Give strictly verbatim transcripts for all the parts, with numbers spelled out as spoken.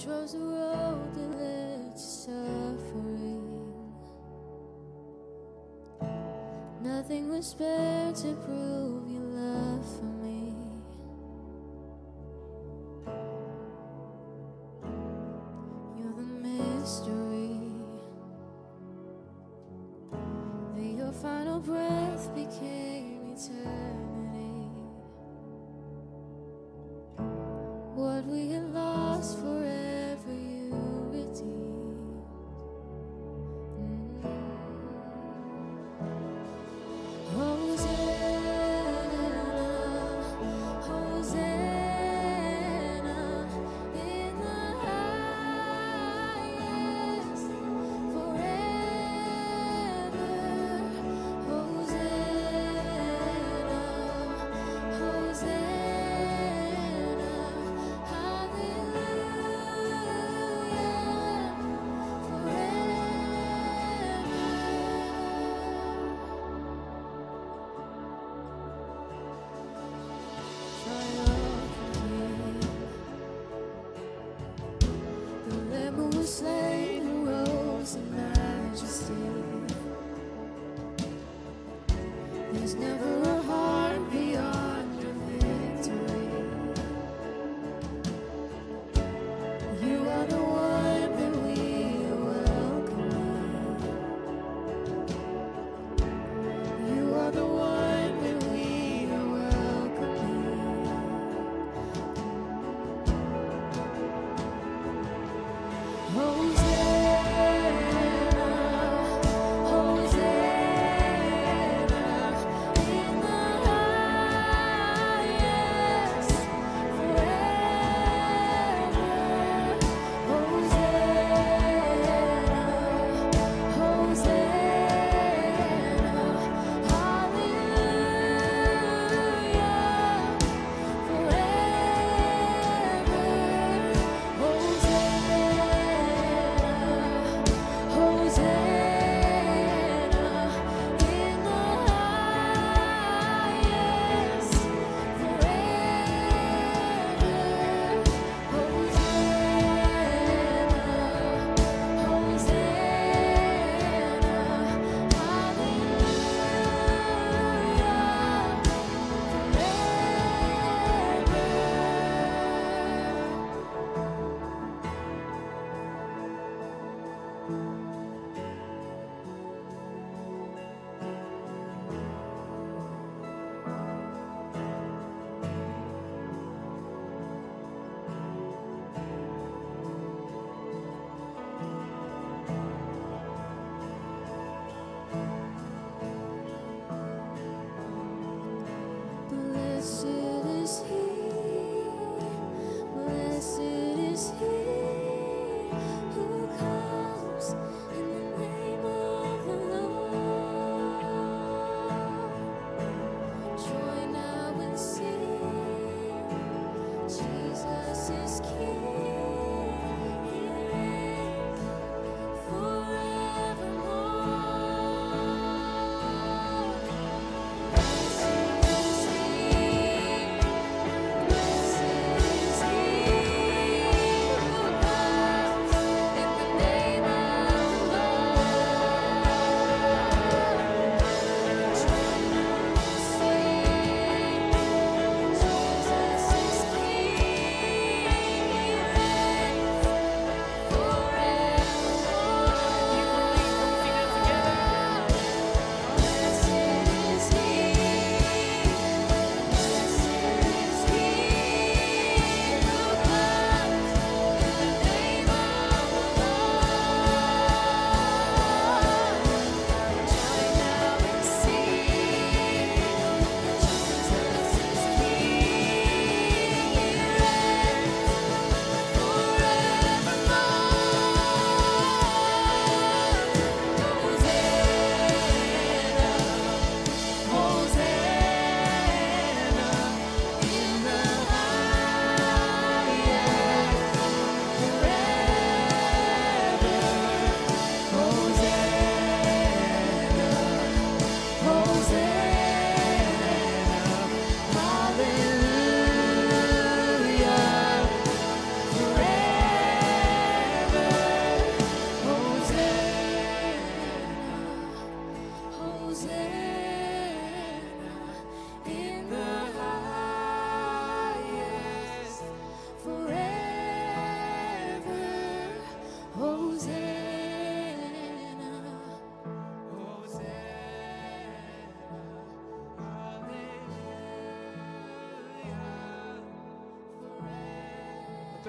chose the road that led to suffering. Nothing was spared to prove your love for me. You're the mystery. That your final breath became eternity. What we had lost forever you redeemed. Mm. Hosanna, Hosanna in the highest forever. Hosanna, Hosanna. Slain who rose in majesty. There's never a heart beyond your victory. You are the one that we are welcoming. You are the one that we are welcoming. Hosanna, Hosanna in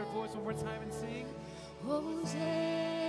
our voice one more time and sing. Hosanna.